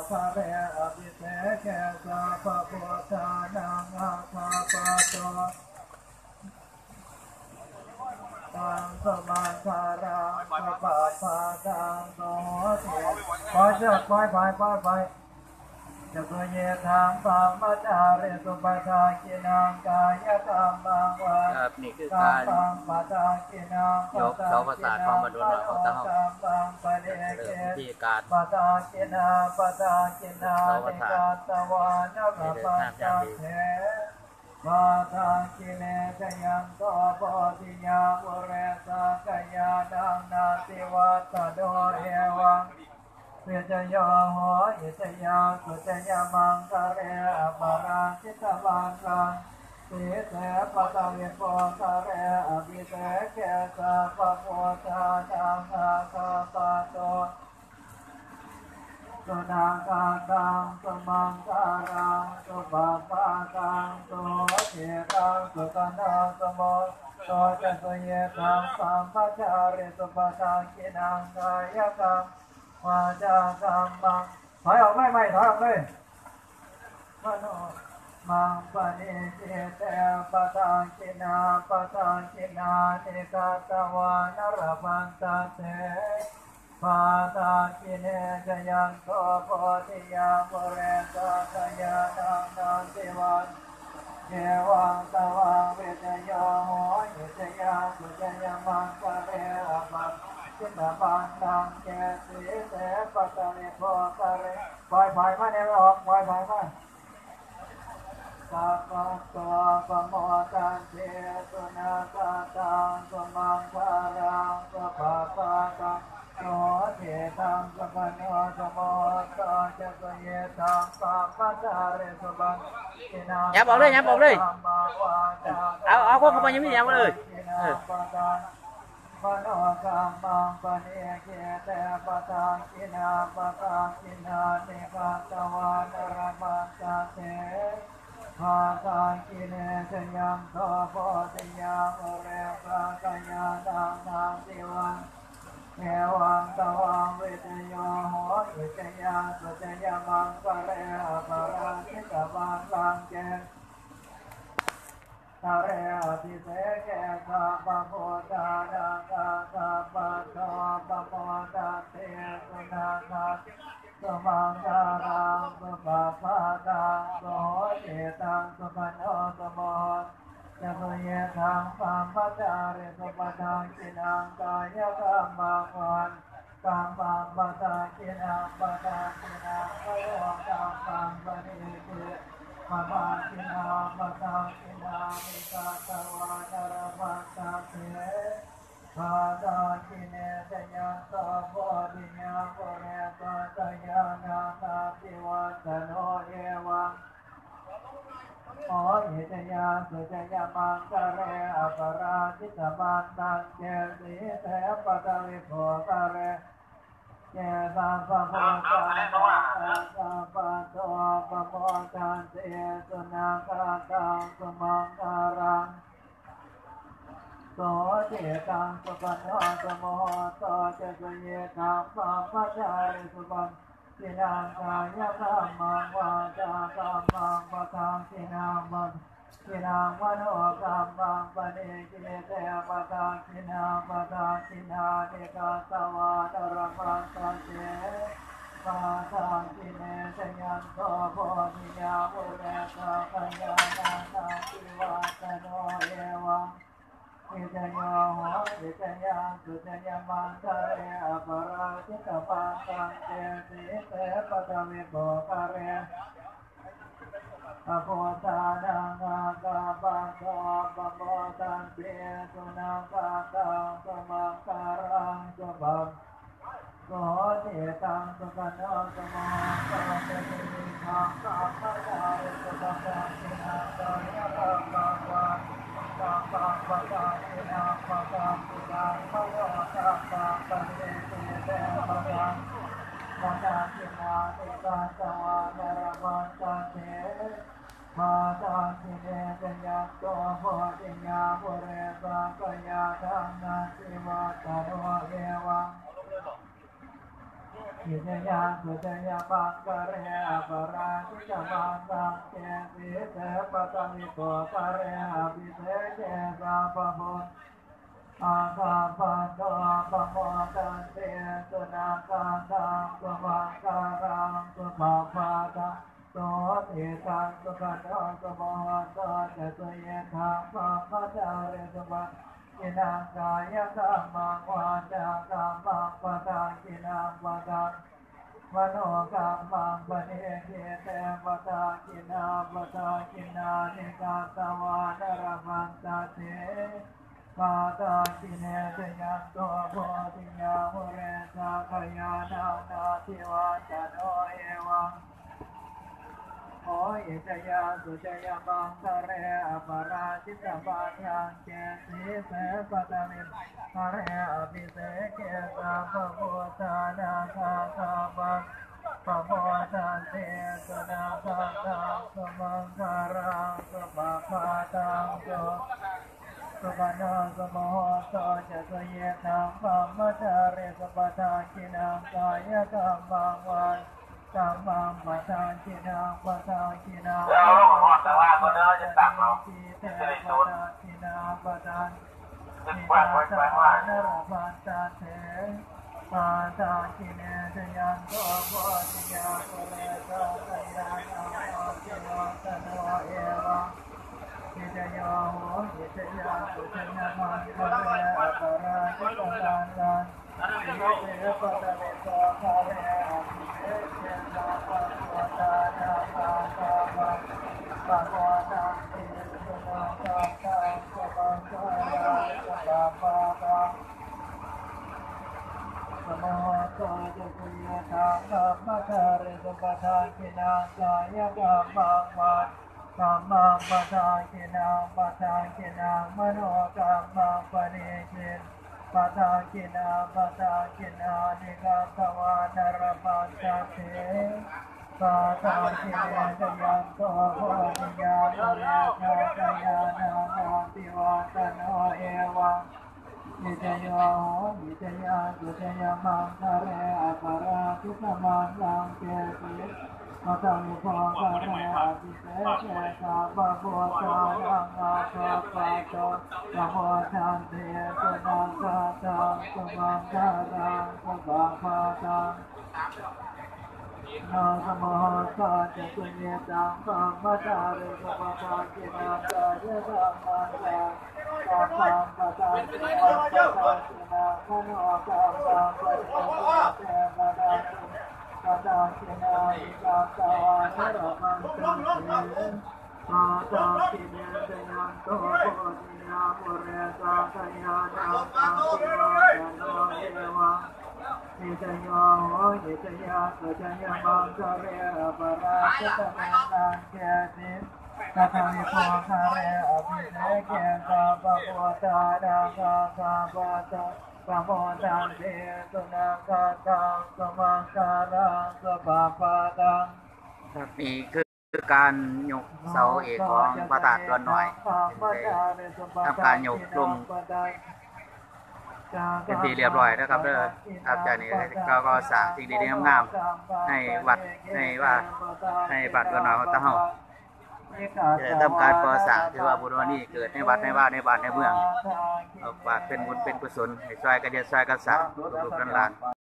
คาเรอภิเสกสัพพพุทธานังอาคาปะโตตังสมาคารังสัพพะตังโสติปอยจะปอยจะกุเยทังปัมมัจจาริสุปทากินังกายกรรมังวะนี่คือการยกเสาประสาทความมาโดนเราตั้งห้องวิธีการเสาประสาทในการน้ำอย่างดีปาทากิเลสยังโตโพธิยาปุเรสกยาดังนาติวัตโดเอวังเวจโยโหอิจยาสุจยมังคะเรอปาราชิตมังคังสีเสปตะวิโปคะเรอภิเสกสัพพะพุทธานังอาคาปะโตสุนังคาตังสมังการังสุปปะกังสุเทตังสุกันังสมโตจะสุเยตังสัมปจาริสุปทากินังกายกรรมวาจากรรมังถอยออกไม่ถอยออกเลยมโนมังปณิเจเตปะทังกินาเนกาตวานรพันตเตปาตากิเนจยังโตโพธิยาปุเรสกยานังนันติวันเยวังตวังเวทโยโหยุจยาสุจยมังคะเรอปังจิตบันดังเจสีเสปตะนิโพคะเรปล่อยมาเนี่ยออกปล่อยมาสัพพะตัวปโมตันเทสุนาคาตังสมังคารังสัพพะตังโสเทตังสัพพะโนสมโมตังจักเยตังสัพพะจาริสุบันยับออกเลยเอาคนเข้าไปยังไม่ยับเลยมโนกรรมังปณิเกเตปะทังกินาเนกาตวานรมังตเตภาทังกิเลสยังโตโพธิยาปุเรสกยานังนาติวันเอวังตวังเวทโยโหอิจยาสุจยมังคะเรอปาราชิตมังคังเจทะเรอภิเสกสัพพะพุทธานังอาคาปะโตปโมตันเตสุนังคาสมังการังสุปปะตังโสเจตังสุปโนสมโมจะตุเยทังสัมปจาริสุปทากินังกายกรรมังวันกัมมังปะทากินังวโยกัมมังปณิเกมะมากินาปะทากินามิกาตวานรมังตเถภาตากิเนจยังโตโพธิยาปุเรสกยานังนาติวัตโนเอวังโอหิตยาสุจยมังคะเรอปาราชิตบันตังเจสีเสปตะวิโภคะเรเจสัพพะโพธานังสัพพะโตปโมตันเตสุนังคาตังสมังการังโสเจตังสุปโนสมโมโตจะสุเยตังสัมปจาริสุปันกินังกายกรรมังวาจากรรมังปะทังกินังมโนกรรมังปณิกิเลสปะทังกินาเนกาตวานรมังตเตปาทังกิเลสยังโตโพธิยาปุเรสกยานังนาติวัตโนเอวังอิจโยโหอิจยาสุจยมังคะเรอปาราชิตมังคังเจสีเสปตะวิโภคะเรอโพธานังอาคาปะโตปโมตันเตสุนังคาตังสมังการังสุบังโสเทตังสุกันังสมโตเตติทังสัพพะจาริสุปทากินังกายกรรมังวันกัมมังปะทากินังปะทังกินังมโนกรรมังปณิกิเตปะทังปะทังกินาเนกาตวานรมังตเถภาตังกิเลสยังโตโพธิยาปุเรสกยานังนาติวัตโนเอวังยิจยาสุจยาบังกะเรอปราชิตบังกังเจติเตปะตะมิโกกะเรอภิเสเจสาปะพุทอาคาปันโตปะโมตันเตสุนาคันตังสุมังการังสุภาภาตังโสติตังสุขันโตสุโมโตจะสุเยธังปังคัจจาริสุปังกินังกายกรรมังวาจากรรมังปะทานกินังปะทานมโนกรรมังปะเนเกเตปะทานกินาปะทานกินานิกาตวานรพันตเตปะทานกิเนเตยังโตโพธิยามุเรสาขยานานาทิวาจโนเอวังโออิจยาสุจยาบังกะเรอปราชิตบังยังเจติเสปะตะมิกะเรอภิเสเกสาภะพุทธานาคาคาบังปะโมทันเตสุนาคาตังสุมังคารังสุปะปาตังสุสุปนโสมโหโตจะสเยธังปัมมะจาริสุปทานกินังกายกรรมังวันกัมมังปะทานกินังปะทานกินังกิเตปะทานกินังปะทานกินาตานรพันตเถปะทานกิเนชยังโตโพธิยาปุเรสาขยานาทิวัตโนเอวังยิจยาโหยิจยาสุจยามังคะเรอปราชิตตังกันยิเตปะตะมิโกคะเรอภิเสเจสาปะโวตานาคาคาบังปะโวตังเตสุนาคาตังสุปังคารังสุปะปะตังสมโหโตจะสุเยธังปัมมะจาริสุปทานกินังกายกรรมังวันกัมมังปะทานกินังปะทานกินังมโนกรรมังปะเนจินปะทานกินังปะทานกินานิกาตวานรพันตเถปะทานกิเนชยังโตโพธิยาปุเรสาขยานานาทิวาตโนเอวังยิจยาโหยิจยาสุจยามังคะเรอปราชิตมังลังเจติปะตะมิโกคะเรอภิเสเจสาภะพุทธานังอาคาปะโตปะโมทันเตสุนังคาตังสุมังคารังสุปะปะตังนาสมโหโตจะสุเยตังปัมมะจาริสุปทานกินังกายกรรมังกัมมังปะทานกินังปะทานกินังมโนกรรมังปะเนเตปะทานปะทานกินังอิกาตวานรพันตเถปะทานกิเนชยังโตโพธิยาปุเรสาขยานาคังทิวาตโนเอวังยิจยาโหยิจยาสุจยามังคะเรอปราชิตมังลังเจติปะทะมิโกคะเรอภิเสเกสาปะโวตานาคาคาปะตะปะโมทันเตสุนังคาตังสุมังคารังสุปะปะตังครับนี่คือการยกเสาเอกของพระธาตุดอนน้อยทำการยกลงเป็นที่เรียบร้อยนะครับเด้อครับจากนี้ก็สร้างสิ่งดีๆงามๆให้วัดในบัดดอนน้อยของตาเฮาจะทำการก่อสร้างถือว่าบุญนี้เกิดในวัดในบ้านในบ้านในเมืองฝากเป็นบุญเป็นกุศลให้ช่วยกันเฮ็ดช่วยกันสร้างลูกๆหลาน